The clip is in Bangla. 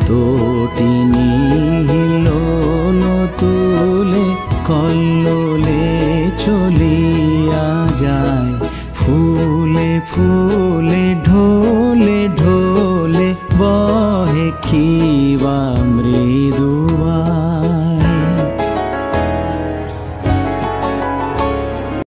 তটিনী হিলোল তুলে কল্লোলে চলিয়া যায়। ফুলে ফুলে ঢোলে ঢোলে বহে খিবা